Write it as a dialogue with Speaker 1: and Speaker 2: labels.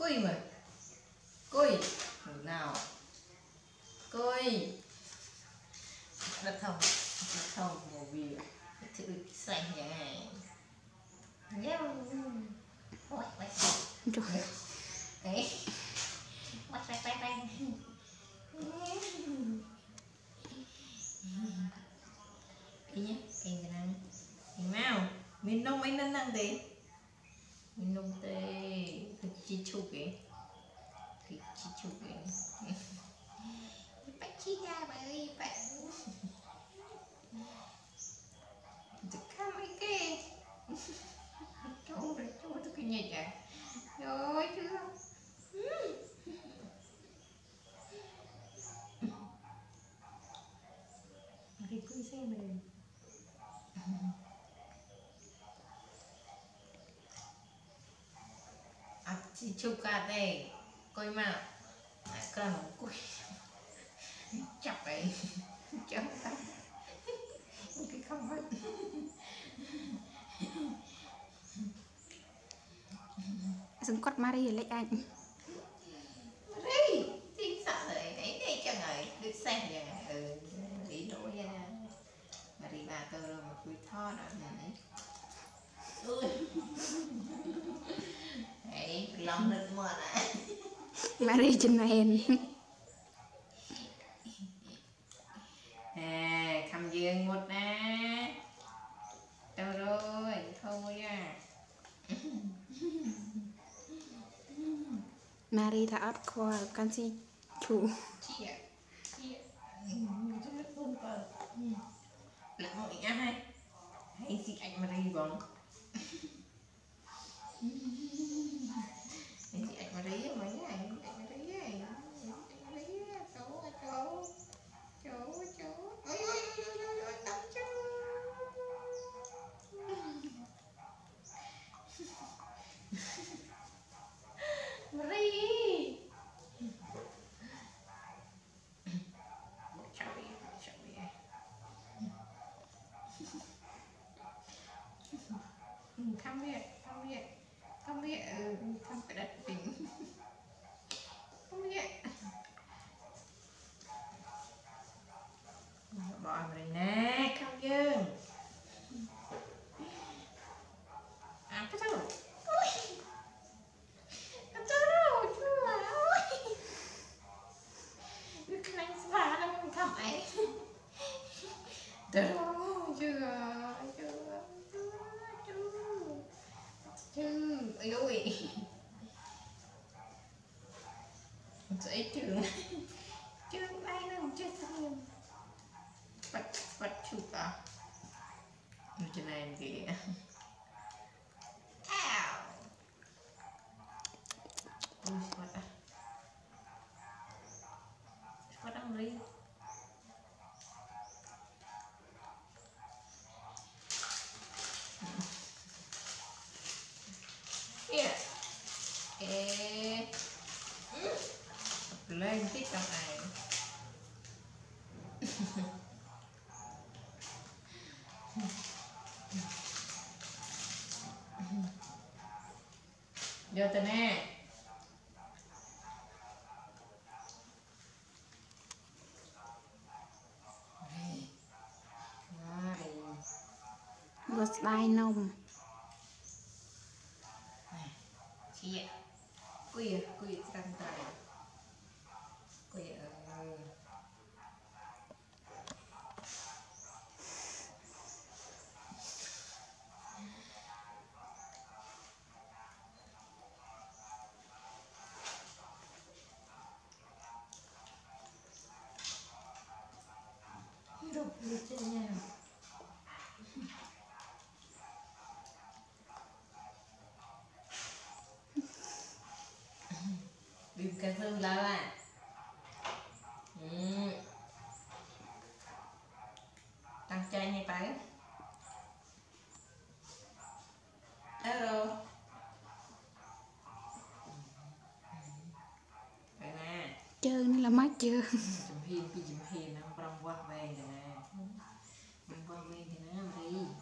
Speaker 1: Cùi mà. Cùi. Nào. Cùi. Đất thông màu bìa. Thử xanh như này. Nheo. Ôi, bạch. Đấy. Bạch. Ý nhé, kênh cái năng. Kênh mau. Mình nông mấy nâng năng thế. Mình nông tê. Cái chi chụp kìa. Cái chi chụp kìa. Bạch chi ra bà ơi, bạch. Được khám ấy kê. Chỗ tôi cái nhẹ chả. Rồi chứ không. Cái cùi xem này. Chị chụp cả đây. Coi mà. Cả nó cùi. Chọc ấy. Chọc tay. Cái không hết.
Speaker 2: Dừng quát Marie lấy anh.
Speaker 1: Marie, thì sao rồi? Đấy cho người được xem vậy. Lý nổi ra nè. Marie bà tôi rồi một cùi tho đó. Ui. Đấy, lòng nứt mưa nè.
Speaker 2: Marie trên mền.
Speaker 1: Cầm dương một nè. Đâu rồi, thôi à.
Speaker 2: Marie đã ớt qua canxi chủ.
Speaker 1: Chị ạ. Rất là phương phật. Lặng mọi nhá hay. Hay chị anh Marie bóng. Anh chị anh Marie mấy nhá. Anh Marie ấy. Anh Marie cháu. Ôi đóng cháu. Marie. Cháu đi. Thăm viện. Thăm cái đất bình. Thăm viện. Bỏ vào đây nè, không dương. Cái đâu? Ôi. Cái đâu? Chưa. Ôi. Cái này xả nó không thầm ấy. Đâu, chưa. Ôi ôi. Dễ trường. Trường bay nó không chết sao. Bắt chụp à. Trên này kìa. Ow. Ui, bắt à. Bắt ăn đi. Kìa. Lên tích trong này. Vô tên nè.
Speaker 2: Vừa đai nông.
Speaker 1: Chị ạ. Cùi răng tay. Cùi Rồi, đi trên nhà. Bìm cà phê lá à. Tăng chay này phải. Hello. Đây nè.
Speaker 2: Chơi nó là mắt chưa.
Speaker 1: Chùm hiền nó bông qua về nè. Bông qua về thì nó đi.